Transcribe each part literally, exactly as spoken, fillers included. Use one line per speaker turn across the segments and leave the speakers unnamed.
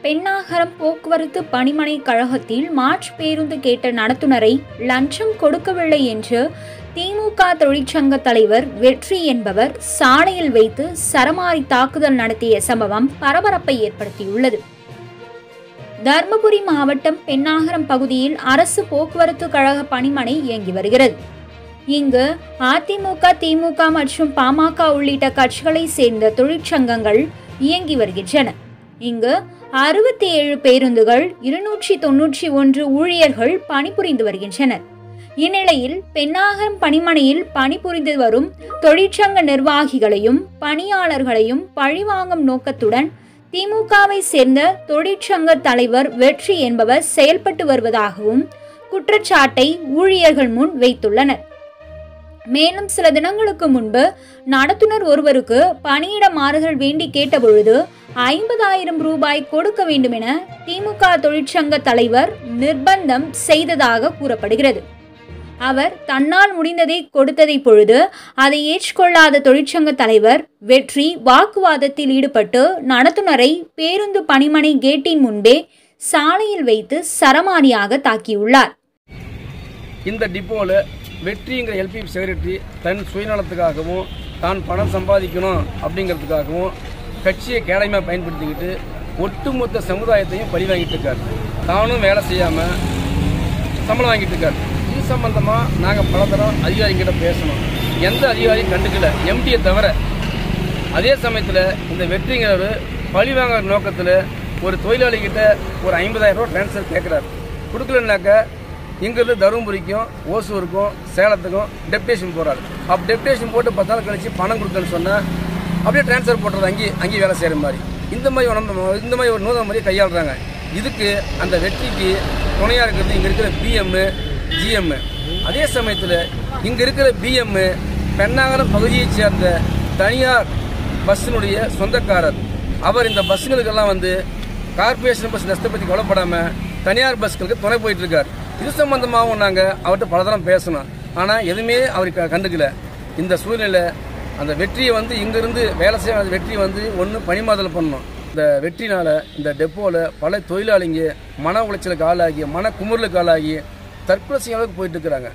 பெண்ணாகரம் போக்குவரத்து பணிமனை கழகத்தில் மார்ச் பேருந்து கேட்ட நடத்துனரை லஞ்சம் கொடுக்கவில்லை என்று திமுக தொழிற்சங்க தலைவர் வெற்றி என்பவர் சாலையில் வைத்து சரமாரி தாக்குதல் நடத்திய சம்பவம் பரபரப்பை ஏற்படுத்தியுள்ளது. தர்மபுரி மாவட்டம் பெண்ணாகரம் பகுதியில் அரசு போக்குவரத்து கழக பணிமனை இயங்கி வருகிறது. இங்கு அதிமுக, திமுக மற்றும் பாமக உள்ளிட்ட கட்சிகளை சேர்ந்த தொழிற்சங்கங்கள் இயங்கி வருகின்றன. இங்கு அறுபத்தி ஏழு பேருந்துகள், இருநூற்றி தொன்னூற்றி ஒன்று ஊழியர்கள் பணிபுரிந்து வருகின்றனர். இந்நிலையில் பெண்ணாகரம் பணிமனையில் பணிபுரிந்து வரும் தொழிற்சங்க நிர்வாகிகளையும் பணியாளர்களையும் பழிவாங்கும் நோக்கத்துடன் திமுகவை சேர்ந்த தொழிற்சங்க தலைவர் வெற்றி என்பவர் செயல்பட்டு வருவதாகவும் குற்றச்சாட்டை ஊழியர்கள் முன் வைத்துள்ளனர். மேலும் சில தினங்களுக்கு முன்பு நடத்துனர் ஒருவருக்கு பணியிட மாறுதல் வேண்டி கேட்டபொழுது ஐம்பதாயிரம் ரூபாய் கொடுக்க வேண்டும் என திமுக தொழிற்சங்க தலைவர் நிர்பந்தம் செய்ததாக கூறப்படுகிறது. அவர் தன்னால் முடிந்ததை கொடுத்ததை பொழுது அதை ஏற்றுக்கொள்ளாத தொழிற்சங்க தலைவர் வெற்றி வாக்குவாதத்தில் ஈடுபட்டு நடத்துனரை பேருந்து பணிமனை கேட்டின் முன்பே சாலையில் வைத்து சரமாரியாக தாக்கியுள்ளார்.
இந்த டிப்போல வெற்றிங்கிற எல்பி செக்ரட்டரி தன் சுயநலத்துக்காகவும் தான் பணம் சம்பாதிக்கணும் அப்படிங்கிறதுக்காகவும் கட்சியை கேடயமாக பயன்படுத்திக்கிட்டு ஒட்டுமொத்த சமுதாயத்தையும் பழி வாங்கிட்டு இருக்காரு. தானும் வேலை செய்யாமல் சம்பளம் வாங்கிட்டு இருக்காரு. இது சம்பந்தமாக நாங்கள் பல தரம் அதிகாரிகிட்ட பேசணும். எந்த அதிகாரியும் கண்டுக்கல, எம்டியை தவிர. அதே சமயத்தில் இந்த வெற்றிங்கிறவர் பழி வாங்குற நோக்கத்தில் ஒரு தொழிலாளிகிட்ட ஒரு ஐம்பதாயிரம் ரூபா டிரான்ஸ்ஃபர் கேட்குறாரு. கொடுக்கலன்னாக்க இங்கிருந்து தருமபுரிக்கும், ஓசூருக்கும், சேலத்துக்கும் டெப்டேஷன் போகிறாரு. அப்போ டெப்டேஷன் போட்டு பத்து நாள் கழிச்சு பணம் கொடுத்தேன்னு சொன்னால் அப்படியே டிரான்ஸ்ஃபர் போட்டுறது, அங்கேயே அங்கேயே வேலை செய்கிற மாதிரி. இந்த மாதிரி ஒரு இந்த மாதிரி ஒரு நூதன முறையை கையாளுறாங்க. இதுக்கு அந்த வெற்றிக்கு துணையாக இருக்கிறது இங்கே இருக்கிற பிஎம்மு, ஜிஎம்மு. அதே சமயத்தில் இங்கே இருக்கிற பிஎம்மு பெண்ணாகரம் பகுதியைச் சேர்ந்த தனியார் பஸ்ஸினுடைய சொந்தக்காரர். அவர் இந்த பஸ்ஸுகளுக்கெல்லாம் வந்து கார்பரேஷன் பஸ் நஷ்டத்தை பற்றி கவலைப்படாமல் தனியார் பஸ்களுக்கு துணை போயிட்டு இருக்கார். இது சம்பந்தமாகவும் நாங்கள் அவர்கிட்ட பல தரம் பேசணும். ஆனால் எதுவுமே அவருக்கு கண்டுக்கல. இந்த சூழ்நிலை அந்த வெற்றியை வந்து இங்கிருந்து வேலை செய்ய வெற்றியை வந்து ஒன்று பணிமாதல் பண்ணணும். இந்த வெற்றினால இந்த டெப்போவில் பல தொழிலாளிங்க மன உளைச்சலுக்கு ஆளாகி, மன குமுறலுக்கு ஆளாகி தற்கொலை செய்ய அளவுக்கு போயிட்டு இருக்கிறாங்க.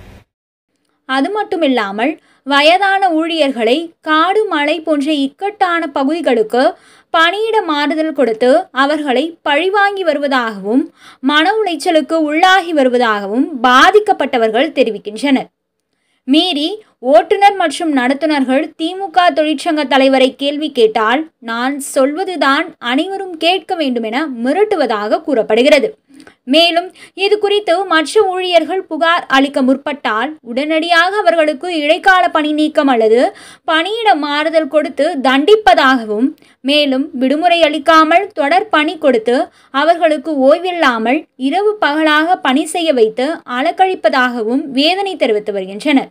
அது மட்டுமில்லாமல் வயதான ஊழியர்களை காடு, மலை போன்ற இக்கட்டான பகுதிகளுக்கு பணியிட மாறுதல் கொடுத்து அவர்களை பழிவாங்கி வருவதாகவும் மன உளைச்சலுக்கு உள்ளாகி வருவதாகவும் பாதிக்கப்பட்டவர்கள் தெரிவிக்கின்றனர். மீறி ஓட்டுநர் மற்றும் நடத்துனர்கள் திமுக தொழிற்சங்க தலைவரை கேள்வி கேட்டால் நான் சொல்வதுதான் அனைவரும் கேட்க வேண்டும் என மிரட்டுவதாக கூறப்படுகிறது. மேலும் இது குறித்து மற்ற ஊழியர்கள் புகார் அளிக்க முற்பட்டால் உடனடியாக அவர்களுக்கு இடைக்கால பணி நீக்கம் அல்லது பணியிட மாறுதல் கொடுத்து தண்டிப்பதாகவும், மேலும் விடுமுறை அளிக்காமல் தொடர் பணி கொடுத்து அவர்களுக்கு ஓய்வில்லாமல் இரவு பகலாக பணி செய்ய வைத்து அலக்கழிப்பதாகவும் வேதனை தெரிவித்து வருகின்றனர்.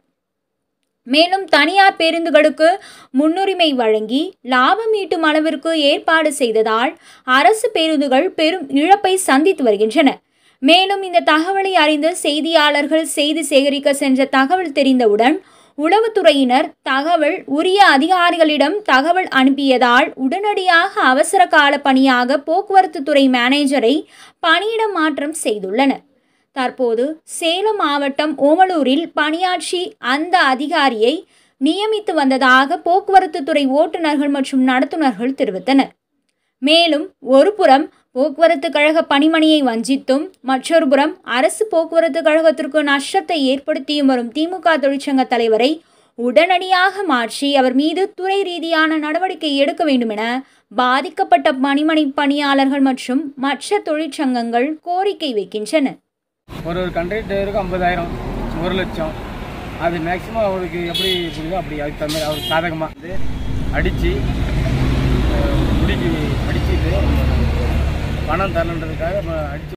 மேலும் தனியார் பேருந்துகளுக்கு முன்னுரிமை வழங்கி லாபம் ஈட்டும் அளவிற்கு ஏற்பாடு செய்ததால் அரசு பேருந்துகள் பெரும் இழப்பை சந்தித்து வருகின்றன. மேலும் இந்த தகவலை அறிந்து செய்தியாளர்கள் செய்தி சேகரிக்க சென்ற தகவல் தெரிந்தவுடன் உளவுத்துறையினர் தகவல் உரிய அதிகாரிகளிடம் தகவல் அனுப்பியதால் உடனடியாக அவசர கால பணியாக போக்குவரத்து துறை மேனேஜரை பணியிட மாற்றம் செய்துள்ளனர். தற்போது சேலம் மாவட்டம் ஓமலூரில் பணியாற்றி அந்த அதிகாரியை நியமித்து வந்ததாக போக்குவரத்து துறை ஓட்டுநர்கள் மற்றும் நடத்துனர்கள் தெரிவித்தனர். மேலும் ஒரு புறம் போக்குவரத்து கழக பணிமனையை வஞ்சித்தும் மற்றொரு புறம் அரசு போக்குவரத்து கழகத்திற்கு நஷ்டத்தை ஏற்படுத்தியும் வரும் திமுக தொழிற்சங்க தலைவரை உடனடியாக மாற்றி அவர் மீது துறை ரீதியான நடவடிக்கை எடுக்க வேண்டும் என பாதிக்கப்பட்ட பணிமனை பணியாளர்கள் மற்றும் மற்ற தொழிற்சங்கங்கள் கோரிக்கை வைக்கின்றன.
ஒரு ஒரு கண்டக்டருக்கு ஐம்பதாயிரம், ஒரு லட்சம், அது மேக்சிமம் அவருக்கு எப்படி புரியுதோ அப்படி அதுக்கு தகுந்த அவருக்கு சாதகமாக வந்து அடித்து முடிக்கு அடிச்சுட்டு பணம் தரணுன்றதுக்காக அடித்து